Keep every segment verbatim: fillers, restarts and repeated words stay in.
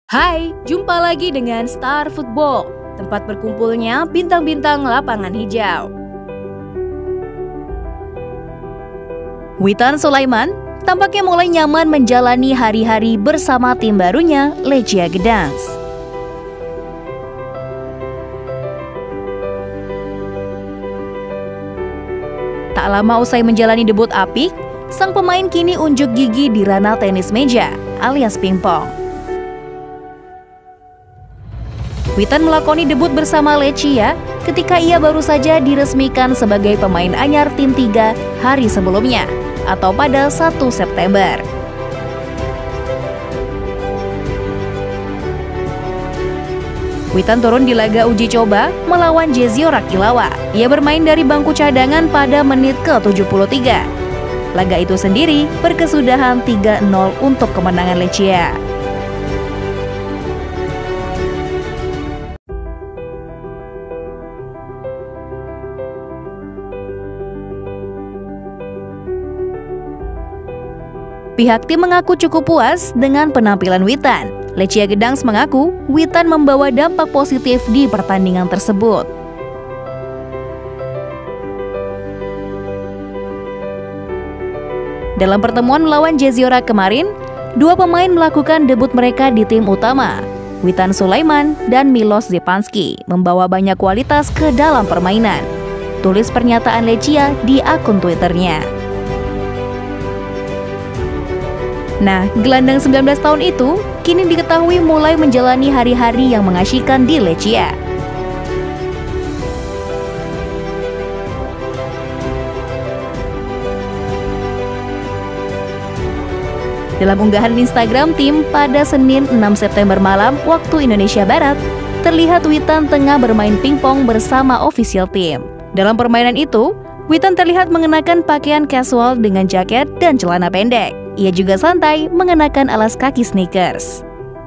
Hai, jumpa lagi dengan Star Football, tempat berkumpulnya bintang-bintang lapangan hijau. Witan Sulaiman tampaknya mulai nyaman menjalani hari-hari bersama tim barunya, Lechia Gdansk. Tak lama usai menjalani debut apik, sang pemain kini unjuk gigi di ranah tenis meja alias pingpong. Witan melakoni debut bersama Lechia ketika ia baru saja diresmikan sebagai pemain anyar tim tiga hari sebelumnya, atau pada satu September. Witan turun di laga uji coba melawan Jezio Rakilawa. Ia bermain dari bangku cadangan pada menit ke tujuh puluh tiga. Laga itu sendiri berkesudahan tiga nol untuk kemenangan Lechia. Pihak tim mengaku cukup puas dengan penampilan Witan. Lechia Gdansk mengaku Witan membawa dampak positif di pertandingan tersebut. Dalam pertemuan melawan Jezio Rak kemarin, dua pemain melakukan debut mereka di tim utama. Witan Sulaiman dan Milos Zepanski membawa banyak kualitas ke dalam permainan, tulis pernyataan Lechia di akun Twitternya. Nah, gelandang sembilan belas tahun itu kini diketahui mulai menjalani hari-hari yang mengasyikkan di Lechia. Dalam unggahan Instagram tim pada Senin enam September malam waktu Indonesia Barat, terlihat Witan tengah bermain pingpong bersama official tim. Dalam permainan itu, Witan terlihat mengenakan pakaian casual dengan jaket dan celana pendek. Ia juga santai mengenakan alas kaki sneakers.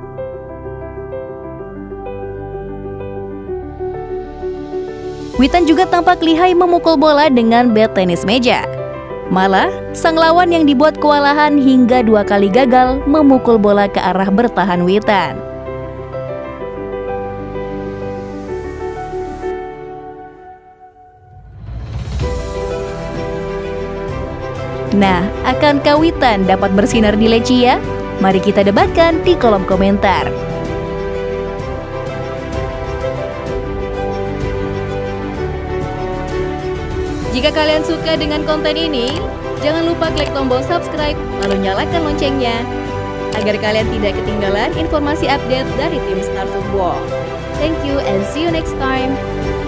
Witan juga tampak lihai memukul bola dengan bat tenis meja. Malah, sang lawan yang dibuat kewalahan hingga dua kali gagal memukul bola ke arah bertahan Witan. Nah, akankah Witan dapat bersinar di Lechia? Mari kita debatkan di kolom komentar. Jika kalian suka dengan konten ini, jangan lupa klik tombol subscribe, lalu nyalakan loncengnya, agar kalian tidak ketinggalan informasi update dari tim Star Football. Thank you and see you next time.